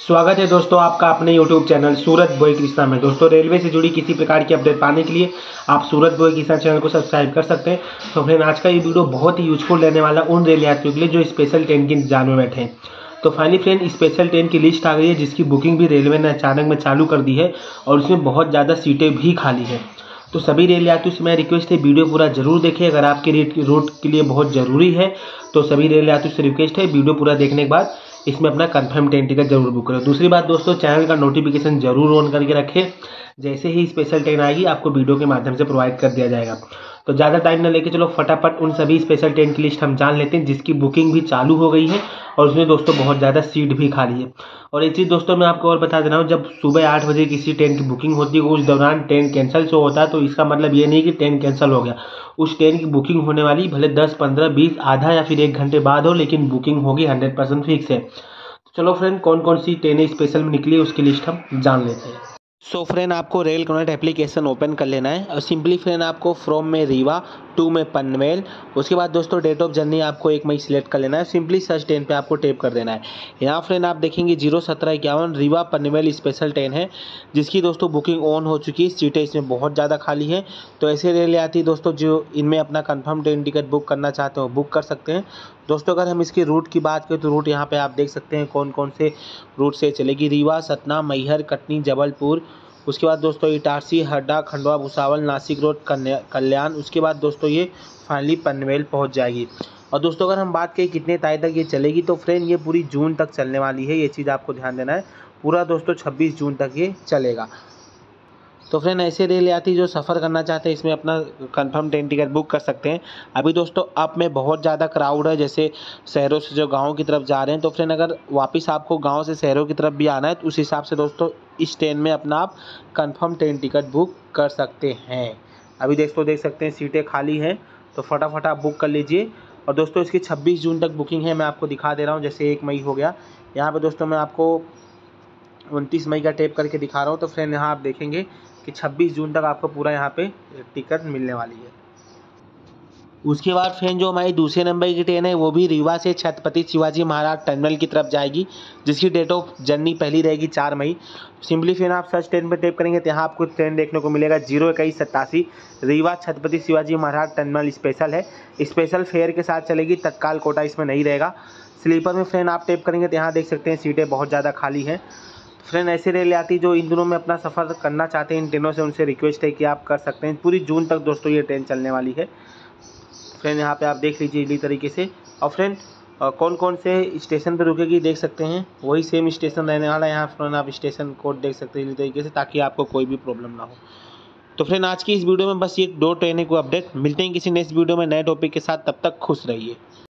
स्वागत है दोस्तों आपका अपने YouTube channel Surat boy Krishna में। दोस्तों रेलवे से जुड़ी किसी प्रकार की अपडेट पाने के लिए आप सूरत बॉय कृष्णा चैनल को सब्सक्राइब कर सकते हैं। तो फ्रेंड आज का ये वीडियो बहुत ही यूजफुल रहने वाला उन रेल यात्रियों के लिए जो स्पेशल ट्रेन के इंतजार में बैठे हैं। तो फाइनली फ्रेंड स्पेशल ट्रेन की लिस्ट आ गई है जिसकी बुकिंग भी रेलवे ने अचानक में चालू कर दी है और उसमें बहुत ज़्यादा सीटें भी खाली हैं। तो सभी रेल यात्रियों से मैं रिक्वेस्ट है वीडियो पूरा जरूर देखें। अगर आपके रूट के लिए बहुत ज़रूरी है तो सभी रेल यात्रियों से रिक्वेस्ट है वीडियो पूरा देखने के बाद इसमें अपना कंफर्म ट्रेन टिकट जरूर बुक करें। दूसरी बात दोस्तों, चैनल का नोटिफिकेशन जरूर ऑन करके रखें। जैसे ही स्पेशल ट्रेन आएगी आपको वीडियो के माध्यम से प्रोवाइड कर दिया जाएगा। तो ज़्यादा टाइम ना लेके चलो फटाफट उन सभी स्पेशल ट्रेन की लिस्ट हम जान लेते हैं जिसकी बुकिंग भी चालू हो गई है और उसमें दोस्तों बहुत ज़्यादा सीट भी खाली है। और एक चीज़ दोस्तों मैं आपको और बता दे रहा हूँ, जब सुबह 8 बजे किसी ट्रेन की बुकिंग होती है उस दौरान ट्रेन कैंसिल शो होता है तो इसका मतलब ये नहीं कि ट्रेन कैंसिल हो गया। उस ट्रेन की बुकिंग होने वाली भले 10, 15, 20, आधा या फिर 1 घंटे बाद हो, लेकिन बुकिंग होगी 100% फिक्स है। चलो फ्रेंड कौन कौन सी ट्रेनें स्पेशल में निकली उसकी लिस्ट हम जान लेते हैं। सो फ्रेंड आपको रेल कनेक्ट एप्लीकेशन ओपन कर लेना है और सिंपली फ्रेंड आपको फ्रॉम में रीवा, टू में पनवेल, उसके बाद दोस्तों डेट ऑफ जर्नी आपको 1 मई सिलेक्ट कर लेना है। सिंपली सर्च ट्रेन पे आपको टैप कर देना है। यहाँ फ्रेंड आप देखेंगे 01751 रीवा पनवेल स्पेशल ट्रेन है जिसकी दोस्तों बुकिंग ऑन हो चुकी है। सीटें इसमें बहुत ज़्यादा खाली हैं। तो ऐसे रेल यात्री दोस्तों जो इनमें अपना कन्फर्म ट्रेन टिकट बुक करना चाहते हो बुक कर सकते हैं। दोस्तों अगर हम इसके रूट की बात करें तो रूट यहाँ पे आप देख सकते हैं कौन कौन से रूट से चलेगी। रीवा, सतना, मैहर, कटनी, जबलपुर, उसके बाद दोस्तों इटारसी, हरदा, खंडवा, भुसावल, नासिक रोड, कल्याण, उसके बाद दोस्तों ये फाइनली पनवेल पहुंच जाएगी। और दोस्तों अगर हम बात करें कितने तारीख तक ये चलेगी तो फ्रेंड ये पूरी जून तक चलने वाली है। ये चीज़ आपको ध्यान देना है। पूरा दोस्तों 26 जून तक ये चलेगा। तो फ्रेंड ऐसे रेल यात्री जो सफ़र करना चाहते हैं इसमें अपना कंफर्म ट्रेन टिकट बुक कर सकते हैं। अभी दोस्तों अप में बहुत ज़्यादा क्राउड है, जैसे शहरों से जो गाँव की तरफ जा रहे हैं। तो फ्रेंड अगर वापस आपको गाँव से शहरों की तरफ भी आना है तो उस हिसाब से दोस्तों इस ट्रेन में अपना आप कंफर्म ट्रेन टिकट बुक कर सकते हैं। अभी दोस्तों देख सकते हैं सीटें खाली हैं तो फटाफट आप बुक कर लीजिए। और दोस्तों इसकी 26 जून तक बुकिंग है। मैं आपको दिखा दे रहा हूँ, जैसे 1 मई हो गया। यहाँ पर दोस्तों मैं आपको 29 मई का टैप करके दिखा रहा हूँ। तो फ्रेंड यहाँ आप देखेंगे कि 26 जून तक आपको पूरा यहाँ पे टिकट मिलने वाली है। उसके बाद फ्रेंड जो हमारी दूसरे नंबर की ट्रेन है वो भी रीवा से छत्रपति शिवाजी महाराज टर्मिनल की तरफ जाएगी जिसकी डेट ऑफ जर्नी पहली रहेगी 4 मई। सिंपली फ्रेंड आप सर्च ट्रेन पर टैप करेंगे तो यहाँ आपको ट्रेन देखने को मिलेगा 02187 रीवा छत्रपति शिवाजी महाराज टर्मिनल स्पेशल है। स्पेशल फेयर के साथ चलेगी, तत्काल कोटा इसमें नहीं रहेगा। स्लीपर में फ्रेंड आप टैप करेंगे तो यहाँ देख सकते हैं सीटें बहुत ज़्यादा खाली हैं। फ्रेंड ऐसे रेल यात्री जो इन दिनों में अपना सफ़र करना चाहते हैं इन ट्रेनों से उनसे रिक्वेस्ट है कि आप कर सकते हैं। पूरी जून तक दोस्तों ये ट्रेन चलने वाली है। फ्रेंड यहाँ पे आप देख लीजिए इसी तरीके से। और फ्रेंड कौन कौन से स्टेशन पर रुकेगी देख सकते हैं, वही सेम स्टेशन रहने वाला है। यहाँ फ्रेंड आप स्टेशन कोड देख सकते हैं इसी तरीके से, ताकि आपको कोई भी प्रॉब्लम ना हो। तो फ्रेंड आज की इस वीडियो में बस ये 2 ट्रेनें को अपडेट। मिलते हैं किसी नेक्स्ट वीडियो में नए टॉपिक के साथ, तब तक खुश रहिए।